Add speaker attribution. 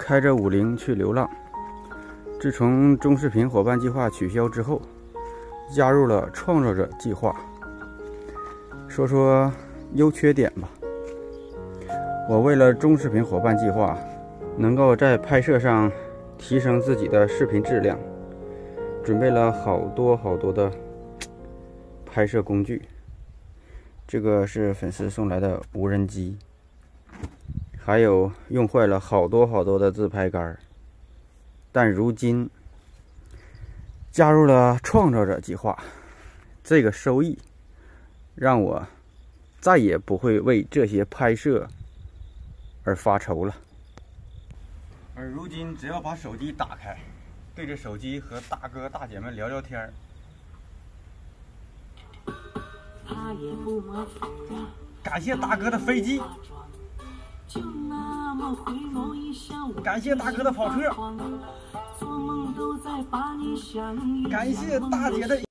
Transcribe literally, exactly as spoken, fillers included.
Speaker 1: 开着五菱去流浪。自从中视频伙伴计划取消之后，加入了创造者计划。说说优缺点吧。我为了中视频伙伴计划能够在拍摄上提升自己的视频质量，准备了好多好多的拍摄工具。这个是粉丝送来的无人机，还有用坏了好多好多的自拍杆。但如今加入了创造者计划，这个收益让我再也不会为这些拍摄而发愁了。而如今只要把手机打开，对着手机和大哥大姐们聊聊天儿，感谢大哥的飞机，感谢大哥的跑车，感谢大姐的